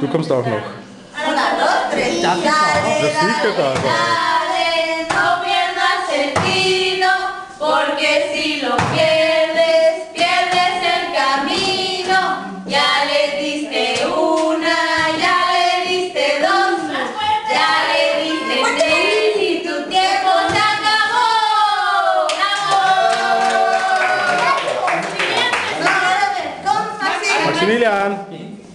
Du kommst auch noch. 1, 2, 3. Dale, sicher da. dale, no pierdas el tino, porque si lo pierdes, pierdes el camino. Ya le diste una, ya le diste dos, ya le diste tres y tu tiempo se acabó. ¡Bravo! Maximilian.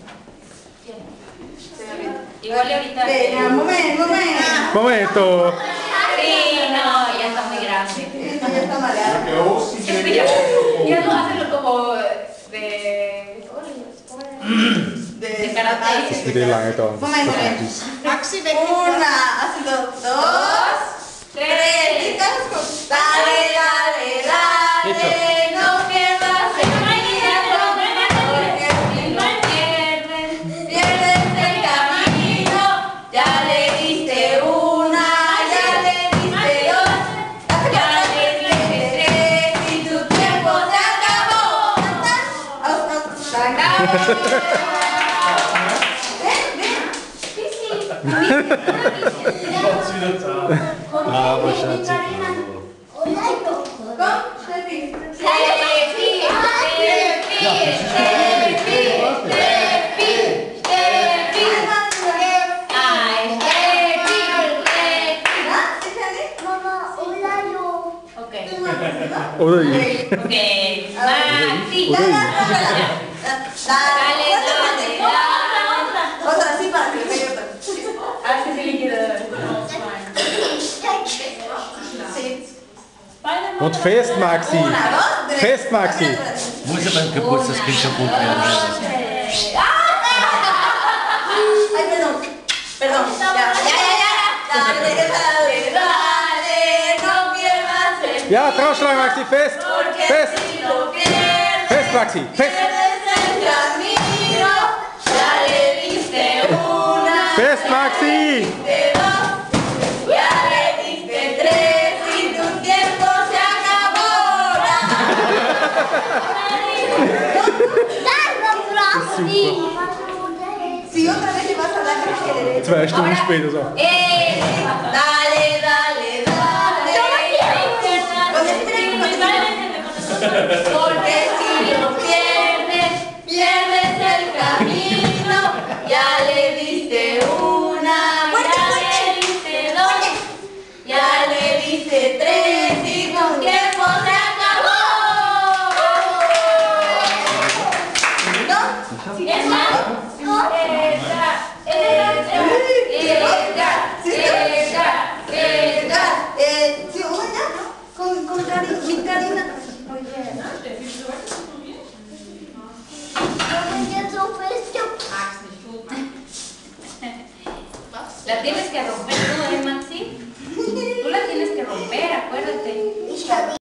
Igual ahorita. Espera, un momento. Momento. Sí, no, ya está muy grande. Esto ya está maleado. Ya no hacerlo como de karate. Die lange da. Momento. Maxi, weg. Una, así dos, 2, 3. chicas. Dale, dale, dale, no pierdas el camino, porque si lo pierdes, pierdes el camino. Ya le diste una, ya le diste dos, ya le diste tres y tu tiempo se acabó. Aber Schatzi. Oder ich. Okay, Maxi. Oder ich. Dale, dale, Otra, sí, para que le pegue otra. Ah, sí, sí, líquido. Sí. Und fest, Maxi. Una, dos, tres. Fest, Maxi. Muss ja beim Geburtstagskind kaputt werden. Ay, perdón. Perdón. Ya. Dale, dale, Dale, no pierdas el Ja, draufschlagen, Maxi. Fest. porque Fest. si lo pierdes, Fest, Maxi. Fest. pierdes el camino. Ya le diste una, Fest, Maxi. diste dos, ya le diste tres y tu tiempo se acabó. Si otra vez le vas a dar que le dé. 2 Stunden später so. Dale, dale, dale. Porque si lo pierdes, pierdes el camino. Ya le diste una, ya le diste dos, ya le diste tres y tu tiempo se acabó. Sí, una, con mi Karina. Muy bien. La tienes que romper tú, Maxi? Tú la tienes que romper, acuérdate.